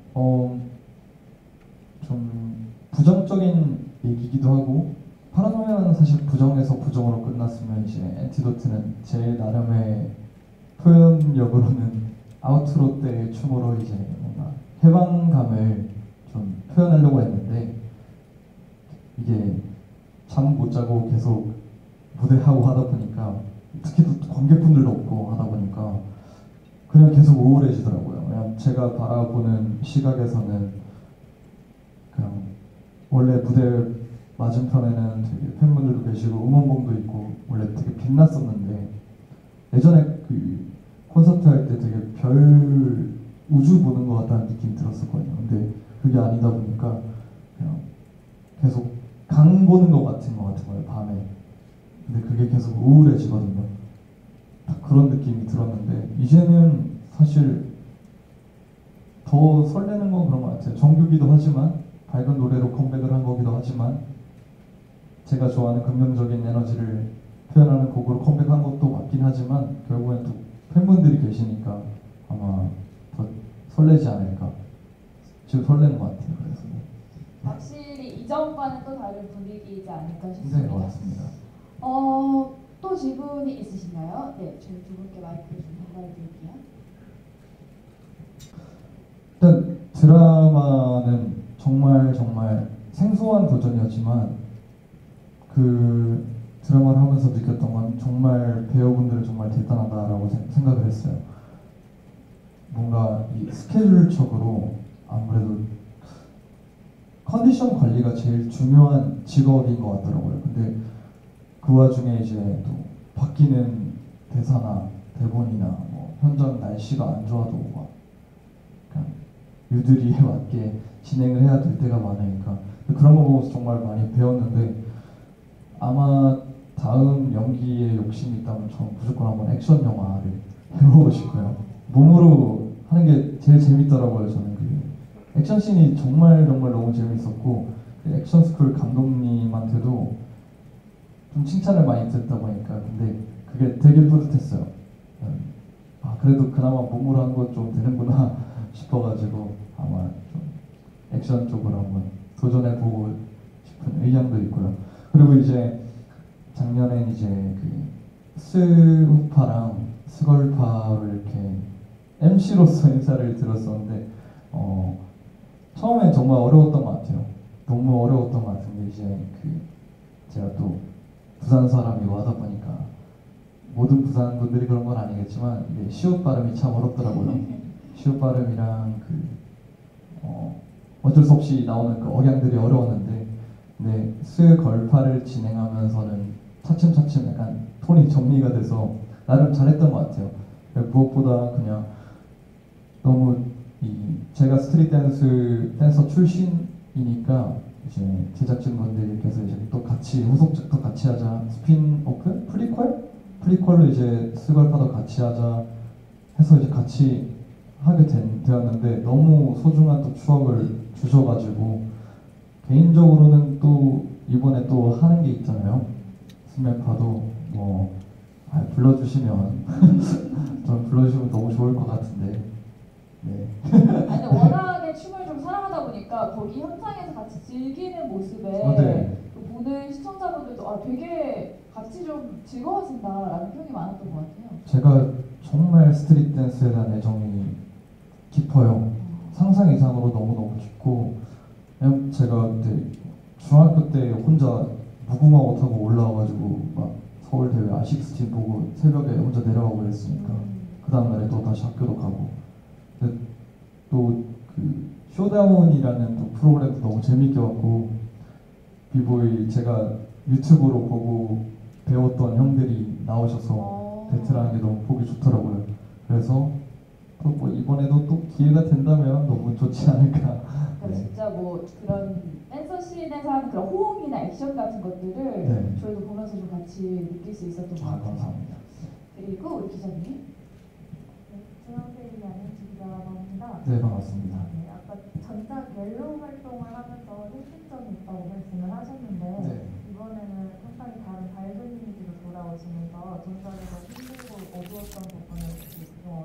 어, 좀 부정적인 얘기기도 하고 파라노이아는 사실 부정에서 부정으로 끝났으면 이제 엔티도트는 제 나름의 표현력으로는 아우트로 때의 춤으로 이제 뭔가 해방감을 좀 표현하려고 했는데 이게 잠 못 자고 계속 무대하고 하다 보니까 특히 또 관객분들도 없고 하다 보니까 그냥 계속 우울해지더라고요. 그냥 제가 바라보는 시각에서는 그냥 원래 무대 맞은편에는 되게 팬분들도 계시고 응원봉도 있고 원래 되게 빛났었는데 예전에 그 콘서트 할 때 되게 별 우주 보는 것 같다는 느낌이 들었었거든요. 근데 그게 아니다 보니까 그냥 계속 강 보는 것 같은 거예요 밤에. 근데 그게 계속 우울해지거든요. 딱 그런 느낌이 들었는데 이제는 사실 더 설레는 건 그런 것 같아요. 정규기도 하지만 밝은 노래로 컴백을 한 거기도 하지만 제가 좋아하는 긍정적인 에너지를 표현하는 곡으로 컴백한 것도 맞긴 하지만 결국엔 또 팬분들이 계시니까 아마 더 설레지 않을까. 지금 설레는 것 같아요. 그래서 확실히 이전과는 또 다른 분위기이지 않을까 네, 싶습니다. 맞습니다. 또 질문이 있으신가요? 네, 저희 두 분께 마이크 좀 전달해드릴게요. 일단 드라마는 정말 생소한 도전이었지만 그 드라마를 하면서 느꼈던 건 정말 배우분들은 정말 대단하다라고 생각을 했어요. 뭔가 이 스케줄적으로 아무래도 컨디션 관리가 제일 중요한 직업인 것 같더라고요. 근데 그 와중에 이제 또 바뀌는 대사나 대본이나 뭐 현장 날씨가 안 좋아도 막 그냥 유들이에 맞게 진행을 해야 될 때가 많으니까 그런 거 보면서 정말 많이 배웠는데 아마 다음 연기에 욕심이 있다면 저는 무조건 한번 액션 영화를 해보고 싶고요. 몸으로 하는 게 제일 재밌더라고요. 저는 그 액션 씬이 정말 너무 재밌었고 그 액션 스쿨 감독님한테도 좀 칭찬을 많이 듣다 보니까 근데 그게 되게 뿌듯했어요. 아 그래도 그나마 몸으로 한 건 좀 되는구나 싶어가지고 아마 좀 액션 쪽으로 한번 도전해보고 싶은 의향도 있고요. 그리고 이제 작년엔 이제 그 스우파랑 스걸파를 이렇게 MC로서 인사를 드렸었는데 처음엔 정말 어려웠던 것 같아요. 너무 어려웠던 것 같은데 이제 그 제가 또 부산 사람이고 하다 보니까 모든 부산 분들이 그런 건 아니겠지만 이게 시옷 발음이 참 어렵더라고요. 시옷 발음이랑 어쩔 수 없이 나오는 그 억양들이 어려웠는데 근데 스걸파를 진행하면서는 차츰차츰 약간 톤이 정리가 돼서 나름 잘했던 것 같아요. 무엇보다 그냥 너무 제가 스트릿 댄서 출신이니까 이제 제작진분들께서 이제 또 같이 후속작도 같이 하자 스핀오프 프리퀄로 이제 스걸파도 같이 하자 해서 이제 같이 하게 되었는데 너무 소중한 또 추억을 주셔가지고 개인적으로는 또 이번에 또 하는 게 있잖아요. 스매파도 뭐 불러주시면 전 불러주시면 너무 좋을 것 같은데 네. 아니, 워낙에 춤을 좀 사랑하다 보니까 거기 현장에서 같이 즐기는 모습에 네. 또 보는 시청자분들도 되게 같이 좀 즐거워진다라는 평이 많았던 것 같아요. 제가 정말 스트릿 댄스에 대한 애정이 깊어요. 상상 이상으로 너무너무 깊고 그냥 제가 그때 중학교 때 혼자 무궁화 옷하고 올라와가지고 막 서울 대회 아식스팀 보고 새벽에 혼자 내려가고 그랬으니까 그 다음날에 또 다시 학교도 가고 또 그 쇼다운이라는 또 프로그램도 너무 재밌게 봤고 비보이 제가 유튜브로 보고 배웠던 형들이 나오셔서 배틀하는 게 너무 보기 좋더라고요. 그래서 또 뭐 이번에도 또 기회가 된다면 너무 좋지 않을까. 그러니까 네. 진짜 뭐 그런 댄서 씬에서 하는 그런 호응이나 액션 같은 것들을 네. 저희도 보면서 좀 같이 느낄 수 있었던 것 같아요. 감사합니다. 그리고 우리 기자님. 중앙대리이 아닌 기자라고 합니다. 네, 반갑습니다. 네, 아까 전작 멜로 활동을 하면서 힐링점이 있다고 말씀을 하셨는데 네. 이번에는 상당히 다른 밝은 이미지로 돌아오시면서 전작에서 힘들고 어두웠던 부분을 좀